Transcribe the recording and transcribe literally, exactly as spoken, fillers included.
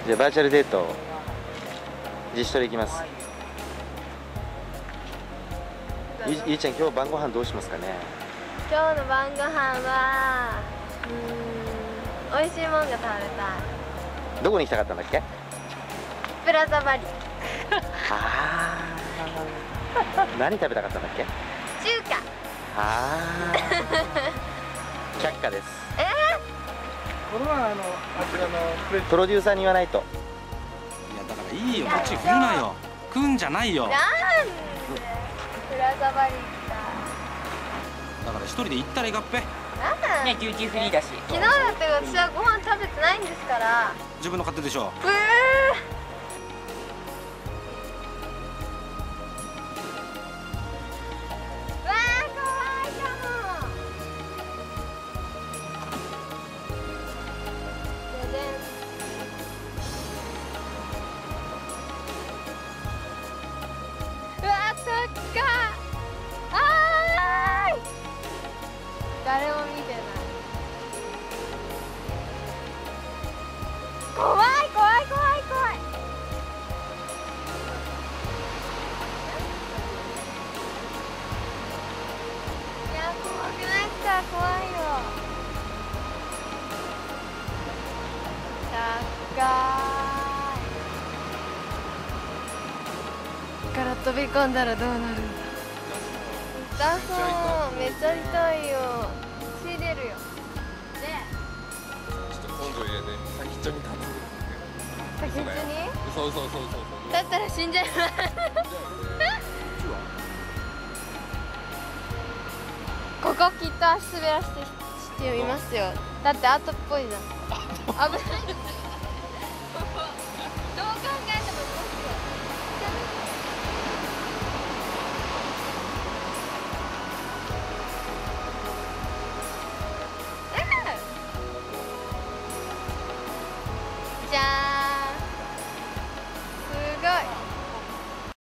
じゃあバーチャルデート自主トレいきます。ゆゆいちゃん、今日晩ご飯どうしますかね。 今日の晩ご飯はうーん美味しいもんが食べたい。 どこに行きたかったんだっけ。 プラザバリ。 ああ何食べたかったんだっけ。 中華。 ああ却下です。 えこれはあのあちらのプレプロデューサーに言わないと。 いやだからいいよ、こっち来るなよ。来んじゃないよ。 ー、なんでプラザバリ行きたい。 だから一人で行ったらいいかっぺ。 なんだね、デューティーフリーだし。 昨日だって私はご飯食べてないんですから。 自分の勝手でしょ。 ブー。わー、怖いかも。ででん。うわー、そっか。あーい。誰も見てない。怖い怖い怖い怖い。いや、怖くないっすか。怖いよ。高いから飛び込んだらどうなるんだ。痛そう。めっちゃ痛いよ。血出るよ。でちょっと根性入れて先っちょに立つ。 先っちょにそうそうそうそうそう。 だったら死んじゃいます。ここきっと足滑らしてしてみますよ。だって後っぽいじゃん。危ない。